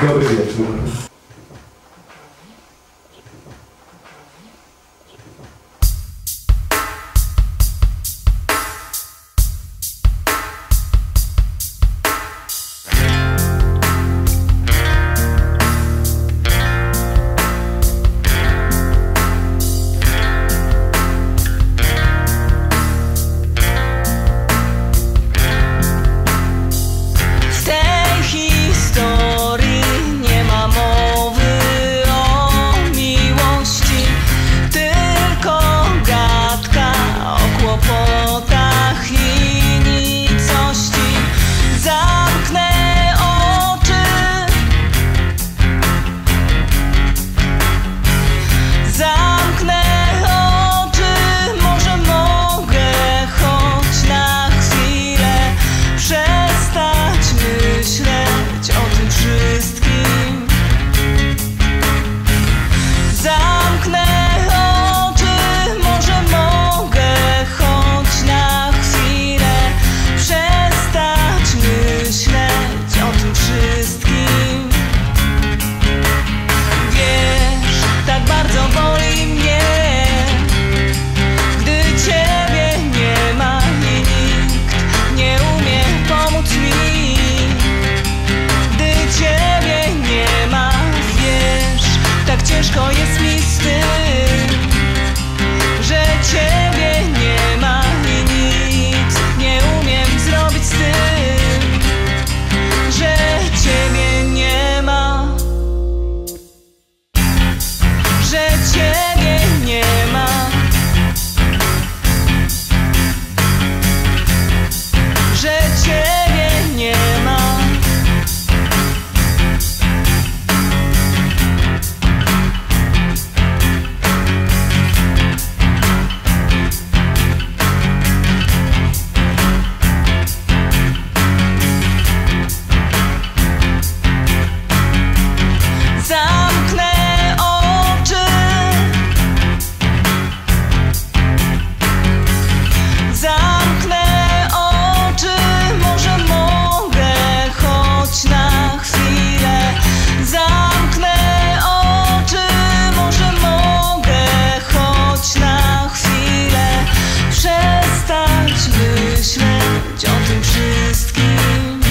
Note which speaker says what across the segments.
Speaker 1: Dobry wieczór.
Speaker 2: Ciężko jest mi z tym, że ciebie nie ma i nic nie umiem zrobić z tym, że ciebie nie ma, że ciebie nie ma, że ciebie nie ma. Zamknę oczy, zamknę oczy, może mogę choć na chwilę. Zamknę oczy, może mogę choć na chwilę przestać myśleć o tym wszystkim.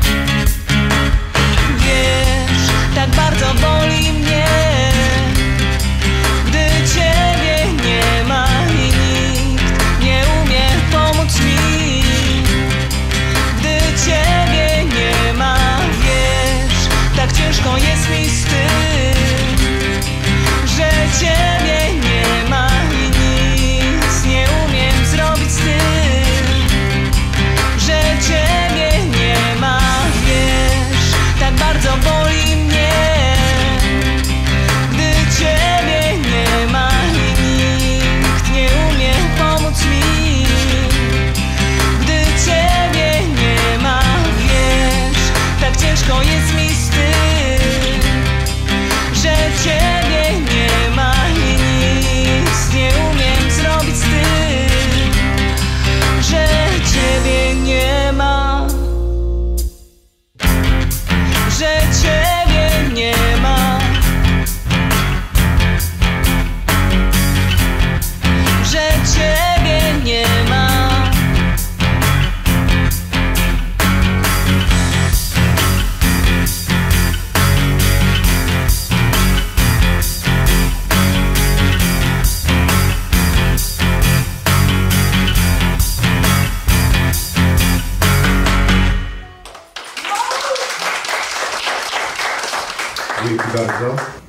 Speaker 2: Wiesz, tak bardzo boli mnie, gdy ciebie nie ma i nikt nie umie pomóc mi. Gdy ciebie nie ma, wiesz, tak ciężko jest mi z tym, że ciebie nie ma i nic nie umiem zrobić z tym, że ciebie nie ma. Wiesz, tak bardzo boli mnie, gdy ciebie nie ma i nikt nie umie pomóc mi. Gdy ciebie nie ma, wiesz, tak ciężko jest mi z tym, że ciebie nie ma i nic nie umiem zrobić z tym, że ciebie nie ma, że ciebie nie ma, że ciebie nie ma.
Speaker 1: Dzięki bardzo.